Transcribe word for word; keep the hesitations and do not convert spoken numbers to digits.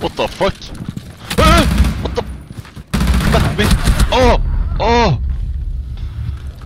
What the fuck? Ah! What the? Back me! Oh!